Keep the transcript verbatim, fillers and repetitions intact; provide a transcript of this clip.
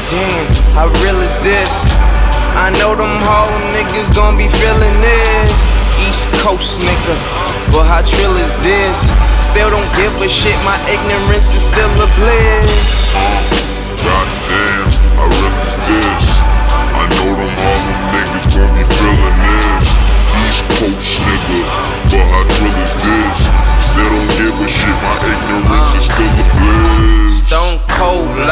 Damn, how real is this? I know them whole niggas gon' be feeling this. East Coast nigga, but how trill is this? Still don't give a shit, my ignorance is still a bliss.